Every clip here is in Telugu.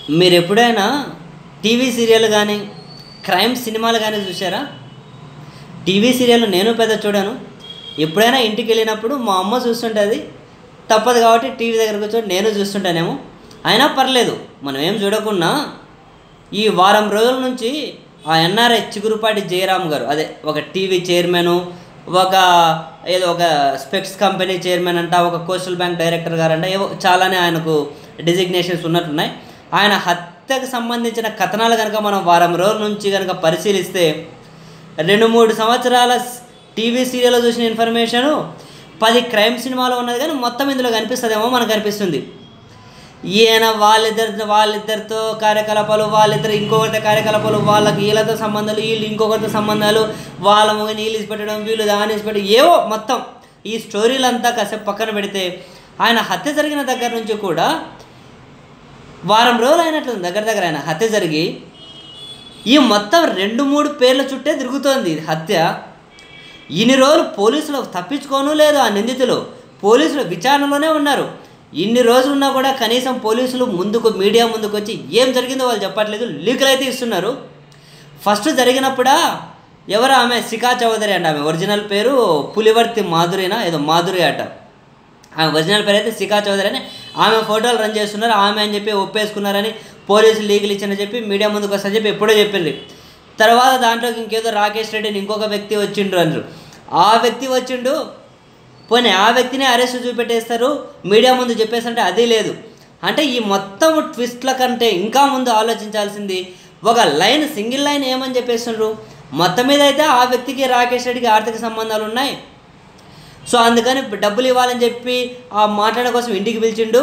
మీరు ఎప్పుడైనా టీవీ సీరియల్ కానీ క్రైమ్ సినిమాలు కానీ చూసారా? టీవీ సీరియల్ నేను పెద్ద చూడాను. ఎప్పుడైనా ఇంటికి వెళ్ళినప్పుడు మా అమ్మ చూస్తుంటుంది, తప్పదు కాబట్టి టీవీ దగ్గర కూర్చొని నేను చూస్తుంటానేమో. అయినా పర్లేదు, మనం ఏం చూడకున్నా ఈ వారం రోజుల నుంచి ఆ ఎన్ఆర్ఐ చిగురుపాటి జయరామ్ గారు, అదే ఒక టీవీ చైర్మను, ఒక స్పెక్స్ కంపెనీ చైర్మన్ అంట, ఒక కోస్టల్ బ్యాంక్ డైరెక్టర్ గారంట, ఏవో చాలానే ఆయనకు డిజిగ్నేషన్స్ ఉన్నట్టున్నాయి. ఆయన హత్యకు సంబంధించిన కథనాలు కనుక మనం వారం రోజుల నుంచి కనుక పరిశీలిస్తే 2-3 సంవత్సరాల టీవీ సీరియల్లో చూసిన ఇన్ఫర్మేషను 10 క్రైమ్ సినిమాలో ఉన్నది కానీ మొత్తం ఇందులో కనిపిస్తుందేమో మనకు అనిపిస్తుంది. ఈయన వాళ్ళిద్దరితో కార్యకలాపాలు, వాళ్ళిద్దరు ఇంకొకరితో కార్యకలాపాలు, వాళ్ళకి వీళ్ళతో సంబంధాలు, వీళ్ళు ఇంకొకరితో సంబంధాలు, వాళ్ళ మొగని వీళ్ళు పెట్టడం, వీళ్ళు దాని పెట్టడం, ఏవో మొత్తం ఈ స్టోరీలంతా కాసేపు పక్కన పెడితే ఆయన హత్య జరిగిన దగ్గర నుంచి కూడా వారం రోజులు అయినట్లుంది దగ్గర ఆయన హత్య జరిగి. ఈ మొత్తం 2-3 పేర్ల చుట్టే తిరుగుతోంది హత్య. ఇన్ని రోజులు పోలీసులు తప్పించుకోను లేదు, ఆ నిందితులు పోలీసులు విచారణలోనే ఉన్నారు. ఇన్ని రోజులు ఉన్నా కూడా కనీసం పోలీసులు మీడియా ముందుకు వచ్చి ఏం జరిగిందో వాళ్ళు చెప్పట్లేదు, లీకులు అయితే ఇస్తున్నారు. ఫస్ట్ జరిగినప్పుడా ఎవరు ఆమె శిఖా చౌదరి అంట, ఆమె ఒరిజినల్ పేరు పులివర్తి మాధురినా ఏదో మాధురి అట. ఆమె ఒరిజినల్ పేరు అయితే శిఖా చౌదరి అని. ఆమె ఫోటోలు రన్ చేస్తున్నారు, ఆమె అని చెప్పి ఒప్పేసుకున్నారని పోలీసులు లీకులు ఇచ్చని చెప్పి మీడియా ముందుకు వస్తారని చెప్పి ఎప్పుడో చెప్పింది. తర్వాత దాంట్లోకి ఇంకేదో రాకేష్ రెడ్డిని ఇంకొక వ్యక్తి వచ్చిండ్రు అన్నారు. ఆ వ్యక్తి వచ్చిండు, పోనీ ఆ వ్యక్తిని అరెస్ట్ చూపెట్టేస్తారు, మీడియా ముందు చెప్పేసంటే అది లేదు. అంటే ఈ మొత్తం ట్విస్ట్ల కంటే ఇంకా ముందు ఆలోచించాల్సింది ఒక లైన్, సింగిల్ లైన్ ఏమని చెప్పేస్తుండ్రు. మొత్తం మీద అయితే ఆ వ్యక్తికి రాకేష్ రెడ్డికి ఆర్థిక సంబంధాలు ఉన్నాయి, సో అందుకని డబ్బులు ఇవ్వాలని చెప్పి ఆ మాట్లాడే కోసం ఇంటికి పిలిచిండు,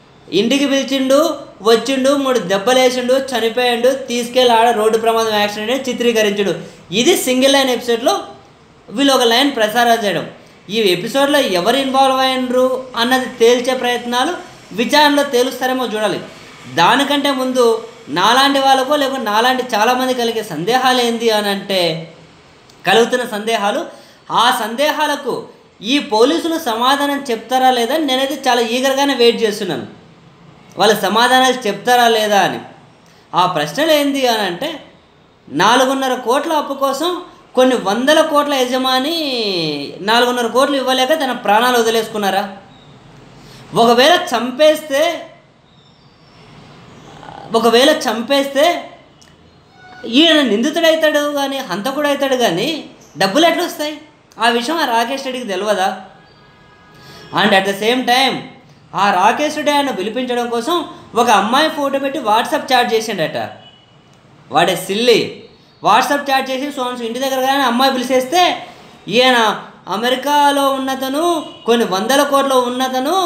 వచ్చిండు, 3 దెబ్బలు వేసిండు, చనిపోయాడు, తీసుకెళ్ళి ఆడ రోడ్డు ప్రమాదం యాక్సిడెంట్ చిత్రీకరించుడు. ఇది సింగిల్ లైన్ ఎపిసోడ్లో వీళ్ళు ఒక లైన్ ప్రసారం చేయడం. ఈ ఎపిసోడ్లో ఎవరు ఇన్వాల్వ్ అయినరు అన్నది తేల్చే ప్రయత్నాలు విచారణలో తేలుస్తారేమో చూడాలి. దానికంటే ముందు నాలాంటి వాళ్ళకో లేకపోతే నాలాంటి చాలామంది కలిగే సందేహాలు ఏంది అని అంటే, కలుగుతున్న సందేహాలు, ఆ సందేహాలకు ఈ పోలీసులు సమాధానం చెప్తారా లేదా నేనైతే చాలా ఈగర్గానే వెయిట్ చేస్తున్నాను. వాళ్ళు సమాధానాలు చెప్తారా లేదా అని. ఆ ప్రశ్నలు ఏంది అని అంటే, 4.5 కోట్ల అప్పు కోసం కొన్ని 100 కోట్ల యజమాని 4.5 కోట్లు ఇవ్వలేక తన ప్రాణాలు వదిలేసుకున్నారా? ఒకవేళ చంపేస్తే ఈయన నిందితుడవుతాడు కానీ హంతకుడు అవుతాడు కానీ డబ్బులు ఎట్లా వస్తాయి? ఆ విషయం ఆ రాకేష్ రెడ్డికి తెలియదా? And at the same time ఆ రాకేష్ రెడ్డి ఆయన పిలిపించడం కోసం ఒక అమ్మాయి ఫోటో పెట్టి వాట్సాప్ చాట్ చేసిండట. వాడే సిల్లి వాట్సాప్ చాట్ చేసి సోన్స్ ఇంటి దగ్గర కానీ అమ్మాయి పిలిచేస్తే ఈయన అమెరికాలో ఉన్నతను, కొన్ని 100 కోట్ల ఉన్నతను,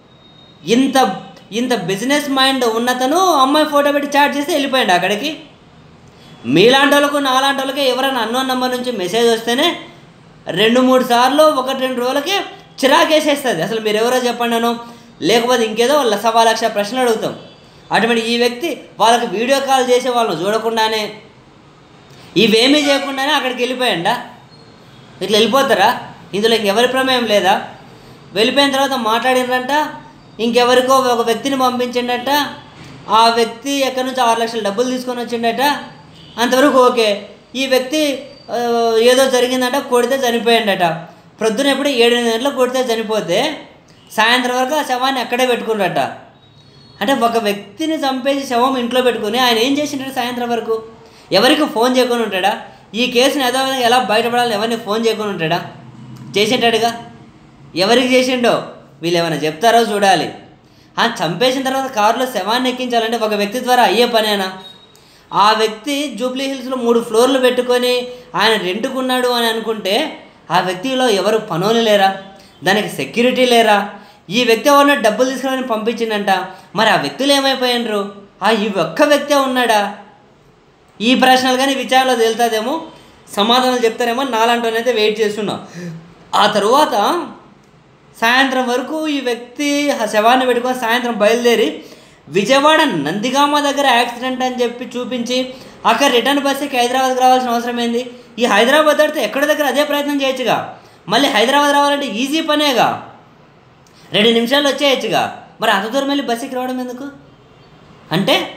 ఇంత బిజినెస్ మైండ్ ఉన్నతను అమ్మాయి ఫోటో పెట్టి చాట్ చేసి వెళ్ళిపోయాడు అక్కడికి. మీలాంటి వాళ్ళకు నాలాంటి వాళ్ళకి ఎవరైనా అన్నోన్ నెంబర్ నుంచి మెసేజ్ వస్తేనే 2-3 సార్లు 1-2 రోజులకే చిరాకేసేస్తుంది. అసలు మీరు ఎవరో చెప్పండిను, లేకపోతే ఇంకేదో 1,00,000 ప్రశ్నలు అడుగుతాం. అటువంటి ఈ వ్యక్తి వాళ్ళకి వీడియో కాల్ చేసి వాళ్ళని చూడకుండానే, ఇవేమీ చేయకుండానే అక్కడికి వెళ్ళిపోయాడా? ఇట్లా వెళ్ళిపోతారా? ఇందులో ఇంకెవరి ప్రమేయం లేదా? వెళ్ళిపోయిన తర్వాత మాట్లాడినరంట, ఇంకెవరికో ఒక వ్యక్తిని పంపించిండట, ఆ వ్యక్తి ఎక్కడి నుంచి 6 లక్షల డబ్బులు తీసుకొని వచ్చిండట. అంతవరకు ఓకే. ఈ వ్యక్తి ఏదో జరిగిందట, కొడితే చనిపోయిందట. ప్రొద్దున ఎప్పుడు 7-8 గంటలకు కొడితే చనిపోతే సాయంత్రం వరకు ఆ శవాన్ని అక్కడే పెట్టుకున్నారట. అంటే ఒక వ్యక్తిని చంపేసి శవం ఇంట్లో పెట్టుకుని ఆయన ఏం చేసింటాడు సాయంత్రం వరకు? ఎవరికి ఫోన్ చేయకుండా ఉంటాడా? ఈ కేసుని ఏదో విధంగా ఎలా బయటపడాలని ఎవరిని ఫోన్ చేయకుండా ఉంటాడా? చేసింటాడుగా. ఎవరికి చేసిండో వీళ్ళు ఏమైనా చెప్తారో చూడాలి. చంపేసిన తర్వాత కారులో శవాన్ని ఎక్కించాలంటే ఒక వ్యక్తి ద్వారా అయ్యే పనేనా? ఆ వ్యక్తి జూబ్లీ హిల్స్లో 3 ఫ్లోర్లు పెట్టుకొని ఆయన రెంట్కున్నాడు అని అనుకుంటే ఆ వ్యక్తిలో ఎవరు పనులు లేరా? దానికి సెక్యూరిటీ లేరా? ఈ వ్యక్తి ఎవరినో డబ్బులు తీసుకుని పంపించిందంట, మరి ఆ వ్యక్తులు ఏమైపోయినరు? ఈ ఒక్క వ్యక్తే ఉన్నాడా? ఈ ప్రశ్నలు కానీ విచారణలో తేలుతుందేమో, సమాధానాలు చెప్తారేమో నాలంటోనైతే వెయిట్ చేస్తున్నా. ఆ తరువాత సాయంత్రం వరకు ఈ వ్యక్తి ఆ శవాన్ని పెట్టుకొని సాయంత్రం బయలుదేరి విజయవాడ నందిగామ దగ్గర యాక్సిడెంట్ అని చెప్పి చూపించి అక్కడ రిటర్న్ బస్సుకి హైదరాబాద్కి రావాల్సిన అవసరం ఏంది? ఈ హైదరాబాద్ దాటితే ఎక్కడ దగ్గర అదే ప్రయత్నం చేయొచ్చుగా. మళ్ళీ హైదరాబాద్ రావాలంటే ఈజీ పనేగా, 2 నిమిషాల్లో వచ్చేయచ్చుగా. మరి అంత దూరం వెళ్ళి బస్సుకి రావడం ఎందుకు? అంటే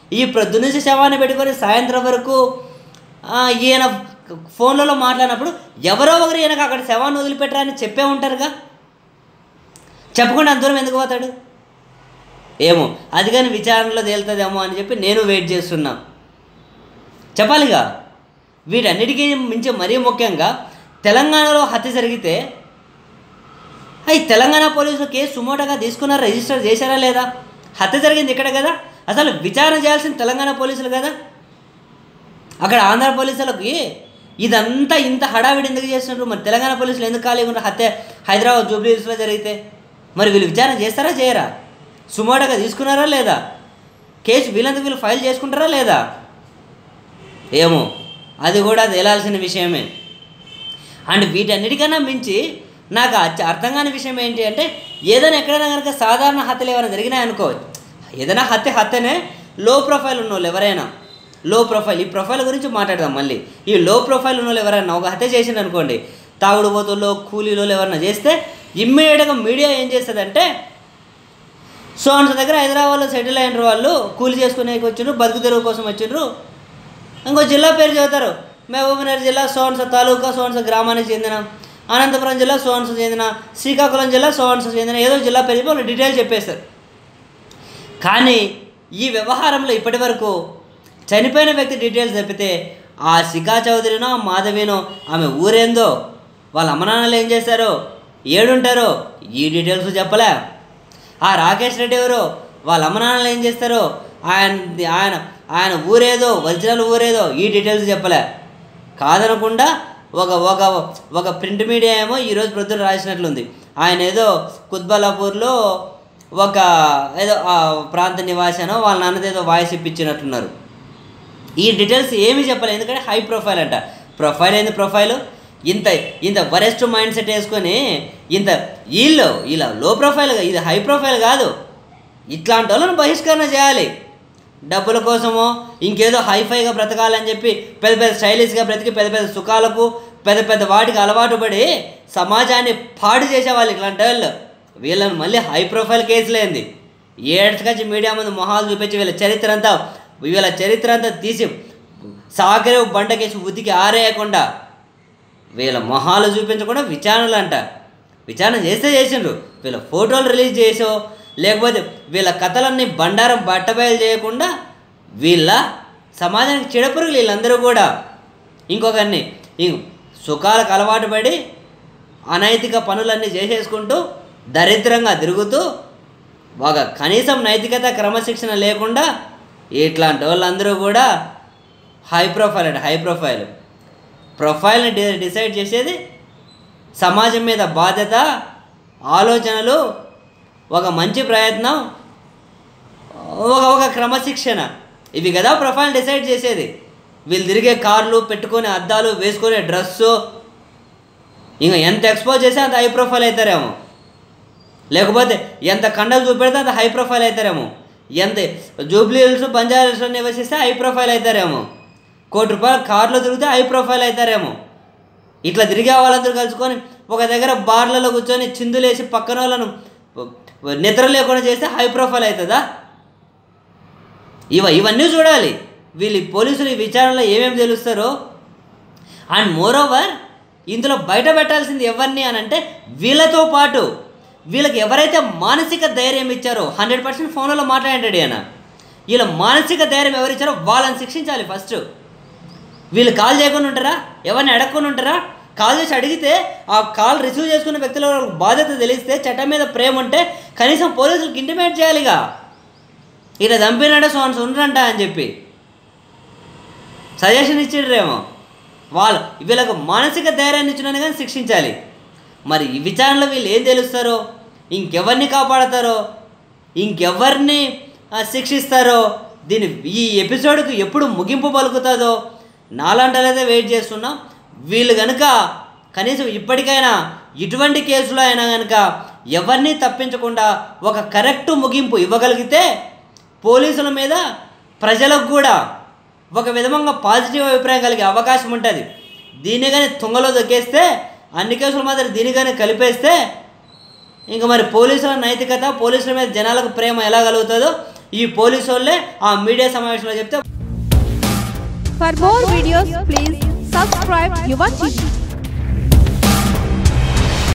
ఈ ప్రొద్దు నుంచి శవాన్ని పెట్టుకొని సాయంత్రం వరకు ఈయన ఫోన్లలో మాట్లాడినప్పుడు ఎవరో ఒకరు ఈయనకు అక్కడ శవాన్ని వదిలిపెట్టరా అని చెప్పే ఉంటారుగా. చెప్పకుండా అంత దూరం ఎందుకు పోతాడు ఏమో, అది కానీ విచారణలో తేలుతుందేమో అని చెప్పి నేను వెయిట్ చేస్తున్నా. చెప్పాలిగా. వీటన్నిటికీ మించి మరీ ముఖ్యంగా తెలంగాణలో హత్య జరిగితే అవి తెలంగాణ పోలీసులు కేసు సుమోటోగా తీసుకున్నారా, రిజిస్టర్ చేశారా లేదా? హత్య జరిగింది ఇక్కడ కదా, అసలు విచారణ చేయాల్సిన తెలంగాణ పోలీసులు కదా. అక్కడ ఆంధ్ర పోలీసులకి ఇదంతా ఇంత హడావిడి ఎందుకు చేస్తున్నారు? మరి తెలంగాణ పోలీసులు ఎందుకు ఖాళీగా ఉన్నారు? హత్య హైదరాబాద్ జూబ్లీ హిల్స్లో జరిగితే మరి వీళ్ళు విచారణ చేస్తారా చేయరా? సుమోటోగా తీసుకున్నారా లేదా? కేసు వీళ్ళందుకు వీళ్ళు ఫైల్ చేసుకుంటారా లేదా? ఏమో, అది కూడా తేలాల్సిన విషయమే. అండ్ వీటన్నిటికన్నా మించి నాకు అర్థం కాని విషయం ఏంటి అంటే, ఏదైనా ఎక్కడైనా కనుక సాధారణ హత్యలు ఏమైనా జరిగినాయనుకో, ఏదైనా హత్యనే లో ప్రొఫైల్ ఉన్నోళ్ళు ఎవరైనా, లో ప్రొఫైల్, ఈ ప్రొఫైల్ గురించి మాట్లాడదాం మళ్ళీ. ఈ లో ప్రొఫైల్ ఉన్నోళ్ళు ఎవరైనా ఒక హత్య చేసింది అనుకోండి, తాగుడు పోతుల్లో కూలీలో ఎవరైనా చేస్తే ఇమ్మీడియట్గా మీడియా ఏం చేస్తుందంటే, సోన్స్ దగ్గర హైదరాబాద్లో సెటిల్ అయిన వాళ్ళు కూలి చేసుకునే వచ్చిండ్రు, బతుకు తెరువు కోసం వచ్చిండ్రు, ఇంకో జిల్లా పేరు చెబుతారు, మహబూబ్నగర్ జిల్లా సోన్స్ తాలూకా సోన్స్ గ్రామానికి చెందిన, అనంతపురం జిల్లా సోన్స్ చెందిన, శ్రీకాకుళం జిల్లా సోన్స్ చెందిన, ఏదో జిల్లా పేరు చెప్పి వాళ్ళు డీటెయిల్ చెప్పేస్తారు. కానీ ఈ వ్యవహారంలో ఇప్పటి వరకు చనిపోయిన వ్యక్తి డీటెయిల్స్ తప్పితే ఆ శిఖా చౌదరినో మాధవినో ఆమె ఊరేందో, వాళ్ళ అమ్మనాన్నలు ఏం చేశారో, ఏడుంటారో, ఈ డీటెయిల్స్ చెప్పలే. ఆ రాకేష్ రెడ్డి ఎవరో, వాళ్ళ అమ్మనాన్నలు ఏం చేస్తారో, ఆయన ఊరేదో, ఒరిజినల్ ఊరేదో, ఈ డీటెయిల్స్ చెప్పలే. కాదనకుండా ఒక ప్రింట్ మీడియా ఏమో ఈరోజు ప్రొద్దున రాసినట్లుంది, ఆయన ఏదో కుత్బలాపూర్లో ఏదో ఆ ప్రాంత నివాసనో వాళ్ళ నాన్నదేదో వాయిస్ ఇప్పించినట్లున్నారు. ఈ డీటెయిల్స్ ఏమీ చెప్పలేదు, ఎందుకంటే హై ప్రొఫైల్ అంట. ప్రొఫైల్ ఏంది ప్రొఫైలు, ఇంత వరెస్ట్ మైండ్ సెట్ వేసుకొని ఇలా లో ప్రొఫైల్గా, ఇది హై ప్రొఫైల్ కాదు. ఇట్లాంటి వాళ్ళని బహిష్కరణ చేయాలి. డబ్బుల కోసమో ఇంకేదో హైఫైగా బ్రతకాలని చెప్పి పెద్ద స్టైలిష్గా బ్రతికి పెద్ద సుఖాలకు పెద్ద వాటికి అలవాటు పడి సమాజాన్ని పాడు చేసేవాళ్ళు ఇట్లాంటి వాళ్ళు. వీళ్ళని మళ్ళీ హై ప్రొఫైల్ కేసులేంది, ఏడ్స్కొచ్చి మీడియా ముందు మొహాలు చూపించి వీళ్ళ చరిత్ర అంతా తీసి సాగరే బండకేసి ఉతికి ఆరేయకుండా వీళ్ళ మొహాలు చూపించకుండా విచారణలు అంట. విచారణ చేసిండ్రు, వీళ్ళ ఫోటోలు రిలీజ్ చేసో లేకపోతే వీళ్ళ కథలన్నీ బండారం బట్టబయలు చేయకుండా వీళ్ళ సమాజానికి చెడపురుగులు వీళ్ళందరూ కూడా. ఇంకొకరిని సుఖాలకు అలవాటు పడి అనైతిక పనులన్నీ చేసేసుకుంటూ దరిద్రంగా తిరుగుతూ కనీసం నైతికత క్రమశిక్షణ లేకుండా ఇట్లాంటి వాళ్ళందరూ కూడా హై ప్రొఫైల్ని డిసైడ్ చేసేది సమాజం మీద బాధ్యత, ఆలోచనలు, ఒక మంచి ప్రయత్నం, ఒక క్రమశిక్షణ, ఇవి కదా ప్రొఫైల్ డిసైడ్ చేసేది. వీళ్ళు తిరిగే కార్లు, పెట్టుకునే అద్దాలు, వేసుకునే డ్రెస్సు, ఇంకా ఎంత ఎక్స్పోజ్ చేస్తే అంత హై ప్రొఫైల్ అవుతారేమో, లేకపోతే ఎంత కండలు చూపెడితే అంత హై ప్రొఫైల్ అవుతారేమో, ఎంత జూబ్లీ హిల్స్ బంజారా హిల్స్లో నివసిస్తే హై ప్రొఫైల్ అవుతారేమో, ₹1 కోటి కార్లో తిరిగితే హై ప్రొఫైల్ అవుతారేమో. ఇట్లా తిరిగే వాళ్ళందరూ కలుసుకొని ఒక దగ్గర బార్లలో కూర్చొని చిందులేసి పక్కన వాళ్ళను నిద్ర లేకుండా చేస్తే హై ప్రొఫైల్ అవుతుందా? ఇవన్నీ చూడాలి. వీళ్ళు పోలీసులు ఈ విచారణలో ఏమేమి తెలుస్తారో. అండ్ మోరోవర్ ఇందులో బయట పెట్టాల్సింది ఎవరిని అని అంటే, వీళ్ళతో పాటు వీళ్ళకి ఎవరైతే మానసిక ధైర్యం ఇచ్చారో, 100% ఫోన్లో మాట్లాడాడు ఆయన, వీళ్ళ మానసిక ధైర్యం ఎవరిచ్చారో వాళ్ళని శిక్షించాలి ఫస్ట్. వీళ్ళు కాల్ చేయకుండా ఉంటారా? ఎవరిని అడగకుండా ఉంటారా? కాల్ చేసి అడిగితే ఆ కాల్ రిసీవ్ చేసుకున్న వ్యక్తుల బాధ్యత తెలిస్తే, చట్టం మీద ప్రేమ ఉంటే కనీసం పోలీసులకు ఇంటిమేట్ చేయాలిగా, ఇలా చంపినాడో సోన్స్ ఉండరంట అని చెప్పి సజెషన్ ఇచ్చిర్రేమో. వీళ్ళకు మానసిక ధైర్యాన్ని ఇచ్చినా కానీ శిక్షించాలి. మరి ఈ విచారణలో వీళ్ళు ఏం తెలుస్తారో, ఇంకెవరిని కాపాడతారో, ఇంకెవరిని శిక్షిస్తారో, ఈ ఎపిసోడ్కు ఎప్పుడు ముగింపు పలుకుతుందో నాలంటలైతే వెయిట్ చేస్తున్నాం. వీళ్ళు కనుక కనీసం ఇప్పటికైనా ఇటువంటి కేసులో అయినా కనుక ఎవరిని తప్పించకుండా ఒక కరెక్ట్ ముగింపు ఇవ్వగలిగితే పోలీసుల మీద ప్రజలకు కూడా ఒక విధంగా పాజిటివ్ అభిప్రాయం కలిగే అవకాశం ఉంటుంది. దీన్ని కానీ తుంగలో దొక్కేస్తే, అన్ని కేసుల మాదిరి దీన్ని కానీ కలిపేస్తే ఇంకా మరి పోలీసుల నైతికత, పోలీసుల మీద జనాలకు ప్రేమ ఎలా కలుగుతుందో ఈ పోలీసు వాళ్ళే ఆ మీడియా సమావేశంలో చెప్తే. For more videos, please subscribe Yuva TV.